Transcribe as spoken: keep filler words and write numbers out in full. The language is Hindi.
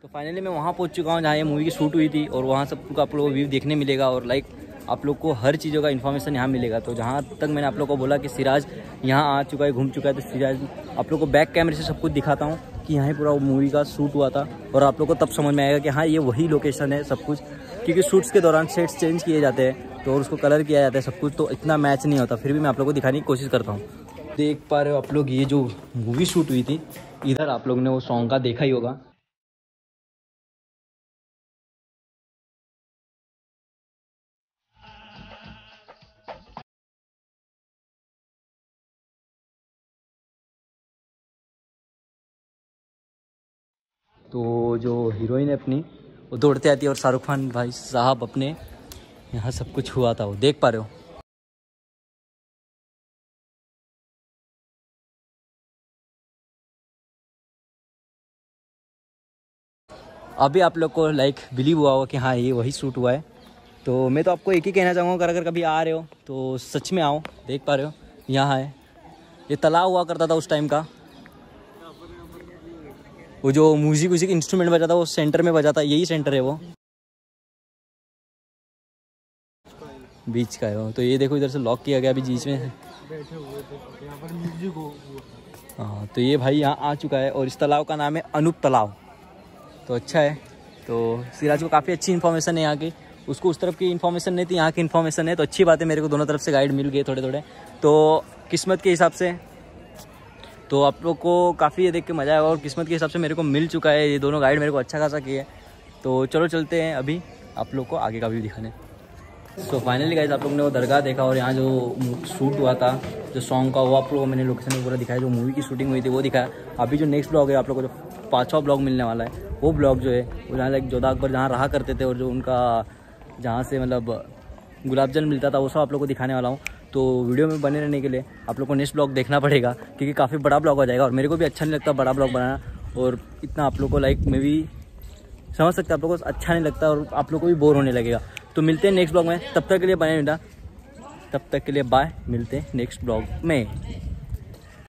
तो फाइनली मैं वहाँ पहुँच चुका हूँ जहाँ ये मूवी की शूट हुई थी, और वहाँ सबको आप लोगों को व्यू देखने मिलेगा, और लाइक आप लोग को हर चीज़ों का इन्फॉर्मेशन यहाँ मिलेगा। तो जहाँ तक मैंने आप लोग को बोला कि सिराज यहाँ आ चुका है, घूम चुका है, तो सिराज आप लोग को बैक कैमरे से सब कुछ दिखाता हूँ कि यहाँ पूरा मूवी का शूट हुआ था, और आप लोग को तब समझ में आएगा कि हाँ ये वही लोकेशन है सब कुछ, क्योंकि शूट्स के दौरान सेट्स चेंज किए जाते हैं तो उसको कलर किया जाता है सब कुछ, तो इतना मैच नहीं होता, फिर भी मैं आप लोग को दिखाने की कोशिश करता हूँ। देख पा रहे हो आप लोग, ये जो मूवी शूट हुई थी इधर, आप लोग ने वो सॉन्ग का देखा ही होगा। तो जो हीरोइन है अपनी, वो दौड़ते आती है, और शाहरुख खान भाई साहब अपने यहाँ सब कुछ हुआ था, वो देख पा रहे हो। अभी आप लोग को लाइक बिलीव हुआ होगा कि हाँ ये वही शूट हुआ है। तो मैं तो आपको एक ही कहना चाहूँगा, अगर कभी आ रहे हो तो सच में आओ। देख पा रहे हो यहाँ है, ये तालाब हुआ करता था उस टाइम का। वो जो म्यूजिक म्यूजिक इंस्ट्रूमेंट बजा था वो सेंटर में बजा था, यही सेंटर है वो, बीच का है वो। तो ये देखो इधर से लॉक किया गया अभी बीच में। हाँ तो ये भाई यहाँ आ चुका है, और इस तालाब का नाम है अनूप तालाब। तो अच्छा है, तो सिराज को काफ़ी अच्छी इन्फॉर्मेशन है यहाँ की, उसको उस तरफ की इन्फॉर्मेशन नहीं थी, यहाँ की इन्फॉर्मेशन है। तो अच्छी बात है, मेरे को दोनों तरफ से गाइड मिल गए थोड़े थोड़े, तो किस्मत के हिसाब से। तो आप लोग को काफ़ी ये देख के मज़ा आएगा, और किस्मत के हिसाब से मेरे को मिल चुका है, ये दोनों गाइड मेरे को अच्छा खासा किए। तो चलो चलते हैं अभी आप लोग को आगे का व्यू दिखाने। सो फाइनली गाइस, आप लोग ने वो दरगाह देखा, और यहाँ जो शूट हुआ था जो सॉन्ग का, वो आप लोगों को मैंने लोकेशन में पूरा दिखाया, जो मूवी की शूटिंग हुई थी वो दिखाया। अभी जो नेक्स्ट ब्लॉग है, आप लोगों को जो पाँचवा ब्लॉग मिलने वाला है, वो ब्लॉग जो है वो जहाँ लाइक जोधा अकबर जहाँ रहा करते थे, और जो उनका जहाँ से मतलब गुलाब जल मिलता था, वो सब आप लोग को दिखाने वाला हूँ। तो वीडियो में बने रहने के लिए आप लोग को नेक्स्ट ब्लॉग देखना पड़ेगा, क्योंकि काफ़ी बड़ा ब्लॉग हो जाएगा, और मेरे को भी अच्छा नहीं लगता बड़ा ब्लॉग बनाना, और इतना आप लोग को लाइक मैं भी समझ सकते हैं, आप लोगों को अच्छा नहीं लगता, और आप लोग को भी बोर होने लगेगा। तो मिलते हैं नेक्स्ट ब्लॉग में, तब तक के लिए बने रहना, तब तक के लिए बाय, मिलते हैं नेक्स्ट ब्लॉग में।